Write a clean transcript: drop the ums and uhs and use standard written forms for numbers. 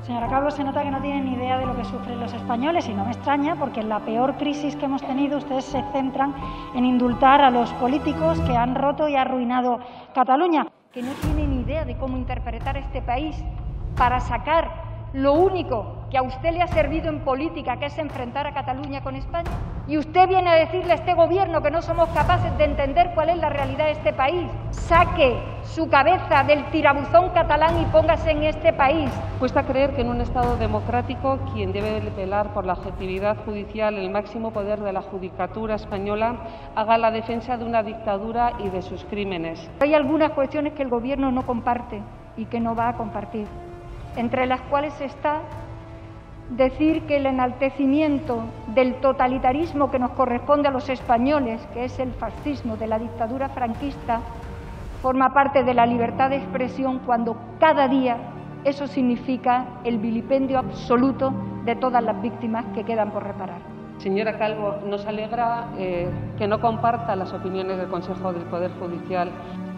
Señora Calvo, se nota que no tiene ni idea de lo que sufren los españoles y no me extraña porque en la peor crisis que hemos tenido ustedes se centran en indultar a los políticos que han roto y arruinado Cataluña. Que no tiene ni idea de cómo interpretar este país para sacar lo único que a usted le ha servido en política, que es enfrentar a Cataluña con España. Y usted viene a decirle a este Gobierno que no somos capaces de entender cuál es la realidad de este país. Saque su cabeza del tirabuzón catalán y póngase en este país. Cuesta creer que en un Estado democrático quien debe velar por la objetividad judicial, el máximo poder de la judicatura española, haga la defensa de una dictadura y de sus crímenes. Hay algunas cuestiones que el Gobierno no comparte y que no va a compartir, entre las cuales está decir que el enaltecimiento del totalitarismo que nos corresponde a los españoles, que es el fascismo de la dictadura franquista, forma parte de la libertad de expresión cuando cada día eso significa el vilipendio absoluto de todas las víctimas que quedan por reparar. Señora Calvo, nos alegra que no comparta las opiniones del Consejo del Poder Judicial.